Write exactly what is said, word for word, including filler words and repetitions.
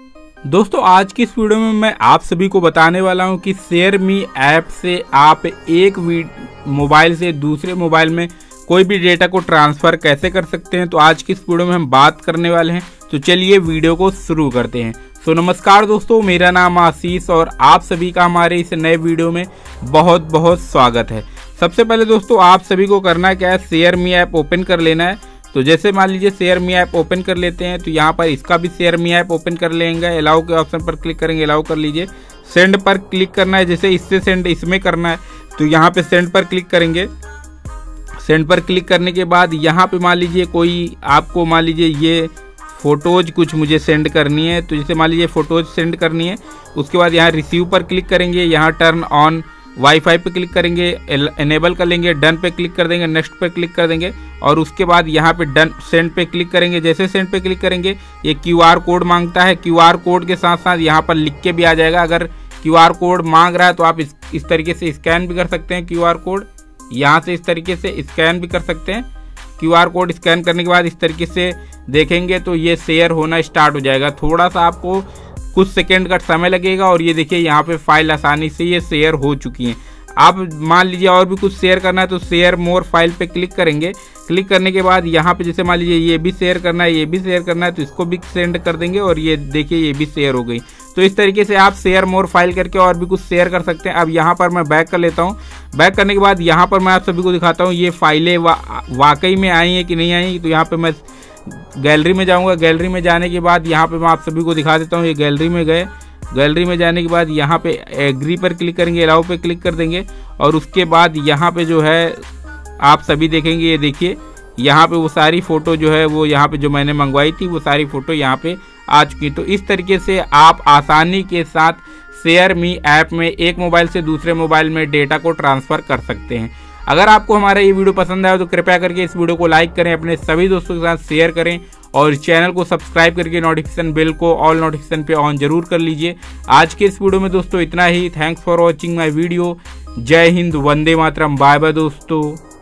दोस्तों आज की इस वीडियो में मैं आप सभी को बताने वाला हूं कि शेयर मी ऐप से आप एक मोबाइल से दूसरे मोबाइल में कोई भी डेटा को ट्रांसफ़र कैसे कर सकते हैं। तो आज की इस वीडियो में हम बात करने वाले हैं, तो चलिए वीडियो को शुरू करते हैं। तो नमस्कार दोस्तों, मेरा नाम आशीष और आप सभी का हमारे इस नए वीडियो में बहुत बहुत स्वागत है। सबसे पहले दोस्तों आप सभी को करना क्या है, शेयर मी ऐप ओपन कर लेना है। तो जैसे मान लीजिए शेयर मी ऐप ओपन कर लेते हैं, तो यहाँ पर इसका भी शेयर मी ऐप ओपन कर लेंगे। अलाउ के ऑप्शन पर क्लिक करेंगे, अलाउ कर लीजिए। सेंड पर क्लिक करना है, जैसे इससे सेंड इसमें करना है तो यहाँ पे सेंड पर क्लिक करेंगे। सेंड पर क्लिक करने के बाद यहाँ पे मान लीजिए कोई आपको मान लीजिए ये फ़ोटोज़ कुछ मुझे सेंड करनी है, तो जैसे मान लीजिए फ़ोटोज़ सेंड करनी है। उसके बाद यहाँ रिसीव पर क्लिक करेंगे, यहाँ टर्न ऑन वाईफाई पे क्लिक करेंगे, एनेबल कर लेंगे, डन पे क्लिक कर देंगे, नेक्स्ट पे क्लिक कर देंगे और उसके बाद यहाँ पे डन सेंड पे क्लिक करेंगे। जैसे सेंड पे क्लिक करेंगे ये क्यूआर कोड मांगता है, क्यूआर कोड के साथ साथ यहाँ पर लिख के भी आ जाएगा। अगर क्यूआर कोड मांग रहा है तो आप इस इस तरीके से स्कैन भी कर सकते हैं। क्यूआर कोड यहाँ से इस तरीके से स्कैन भी कर सकते हैं। क्यूआर कोड स्कैन करने के बाद इस तरीके से देखेंगे तो ये शेयर होना स्टार्ट हो जाएगा। थोड़ा सा आपको कुछ सेकंड का समय लगेगा और ये देखिए यहाँ पे फाइल आसानी से ये शेयर हो चुकी हैं। आप मान लीजिए और भी कुछ शेयर करना है तो शेयर मोर फाइल पे क्लिक करेंगे। क्लिक करने के बाद यहाँ पे जैसे मान लीजिए ये भी शेयर करना है, ये भी शेयर करना है, तो इसको भी सेंड कर देंगे और ये देखिए ये भी शेयर हो गई। तो इस तरीके से आप शेयर मोर फाइल करके और भी कुछ शेयर कर सकते हैं। अब यहाँ पर मैं बैक कर लेता हूँ। बैक करने के बाद यहाँ पर मैं आप सभी को दिखाता हूँ ये फाइलें वा, वाकई में आई हैं कि नहीं आई। तो यहाँ पर मैं गैलरी में जाऊंगा। गैलरी में जाने के बाद यहाँ पे मैं आप सभी को दिखा देता हूँ। ये गैलरी में गए, गैलरी में जाने के बाद यहाँ पे एग्री पर क्लिक करेंगे, अलाउ पे क्लिक कर देंगे और उसके बाद यहाँ पे जो है आप सभी देखेंगे, ये देखिए यहाँ पे वो सारी फ़ोटो जो है वो यहाँ पे जो मैंने मंगवाई थी वो सारी फ़ोटो यहाँ पे आ चुकी। तो इस तरीके से आप आसानी के साथ शेयर मी ऐप में एक मोबाइल से दूसरे मोबाइल में डेटा को ट्रांसफ़र कर सकते हैं। अगर आपको हमारा ये वीडियो पसंद आया तो कृपया करके इस वीडियो को लाइक करें, अपने सभी दोस्तों के साथ शेयर करें और चैनल को सब्सक्राइब करके नोटिफिकेशन बेल को ऑल नोटिफिकेशन पे ऑन जरूर कर लीजिए। आज के इस वीडियो में दोस्तों इतना ही। Thanks for watching my video. जय हिंद, वंदे मातरम, बाय बाय दोस्तों।